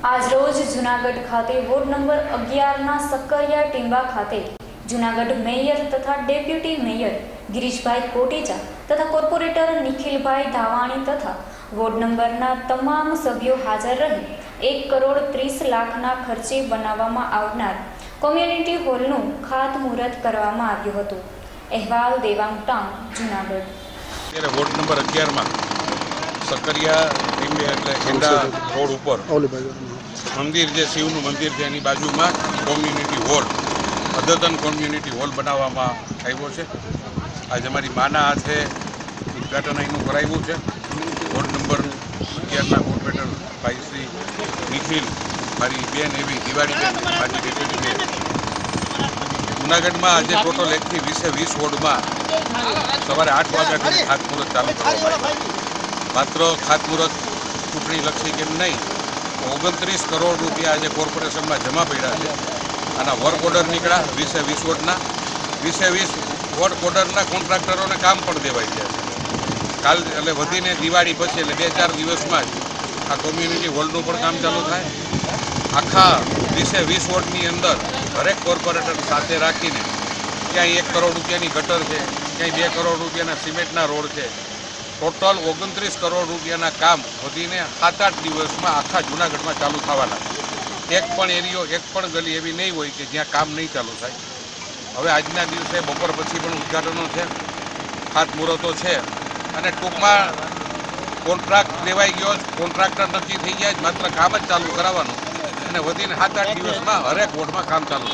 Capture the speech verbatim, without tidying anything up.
આજરોજ જૂનાગઢ ખાતે ward number અગિયારના Sakkariya Timba ખાતે જૂનાગઢ મેયર તથા ડેપ્યુટી મેયર ગિરીશભાઈ કોટેચા તથા કોર્પોરેટર નિખિલભાઈ ધાવાણી તથા વોર્ડ નંબરના તમામ સભ્યો હાજર રહી એક કરોડ ત્રીસ લાખના ખર્ચે બનાવવામાં આવનાર કોમ્યુનિટી હોલનું ખાતમુહૂર્ત કરવામાં આવ્યું હતું। અહેવાલ દેવાંગ ટાંગ, જૂનાગઢ। ત્યારે વોર્ડ નંબર અગિયારમાં સક્કરિયા ટીંબે એટલે ખેડા રોડ ઉપર મંદિર જે શિવનું મંદિર છે એની બાજુમાં કોમ્યુનિટી હોલ અદ્યતન કોમ્યુનિટી હોલ બનાવવામાં આવ્યો છે। આજે અમારી માના હાથે ઉદ્ઘાટન અહીંનું કરાવ્યું છે। વોર્ડ નંબર અગિયારના કોર્પોરેટર ભાઈ શ્રી નિખિલ, મારી બેન એવી દિવાળીબેન, માજી ડેપ્યુટી મેયર। જૂનાગઢમાં આજે ટોટલ એકથી વીસે વીસ વોર્ડમાં સવારે આઠ વાગ્યાથી ખાતમુહૂર્ત ચાલુ કરવામાં આવ્યું। માત્ર ખાતમુહૂર્ત ચૂંટણીલક્ષી કેમ નહીં, ઓગણત્રીસ કરોડ રૂપિયા આજે કોર્પોરેશનમાં જમા પડ્યા છે। આના વર્ક ઓર્ડર નીકળ્યા વીસે વીસ વોર્ડના વીસે વીસ વર્ક ઓર્ડરના કોન્ટ્રાક્ટરોને કામ પણ દેવાઈ ગયા છે। કાલ એટલે વધીને દિવાળી પછી એટલે બે ચાર દિવસમાં જ આ કોમ્યુનિટી હોલનું પણ કામ ચાલુ થાય। આખા વીસે વીસ વોર્ડની અંદર દરેક કોર્પોરેટર સાથે રાખીને ક્યાંય એક કરોડ રૂપિયાની ગટર છે, ક્યાંય બે કરોડ રૂપિયાના સિમેન્ટના રોડ છે, ટોટલ ઓગણત્રીસ કરોડ રૂપિયાના કામ વધીને સાત આઠ દિવસમાં આખા જૂનાગઢમાં ચાલુ થવાના। એક પણ એરિયો, એક પણ ગલી એવી નહીં હોય કે જ્યાં કામ નહીં ચાલુ થાય। હવે આજના દિવસે બપોર પછી પણ ઉદ્ઘાટનો છે, ખાતમુહૂર્તો છે અને ટૂંકમાં કોન્ટ્રાક્ટ લેવાઈ ગયો, કોન્ટ્રાક્ટર નક્કી થઈ ગયા, માત્ર કામ જ ચાલુ કરાવવાનું અને વધીને સાત આઠ દિવસમાં હરેક વોર્ડમાં કામ ચાલુ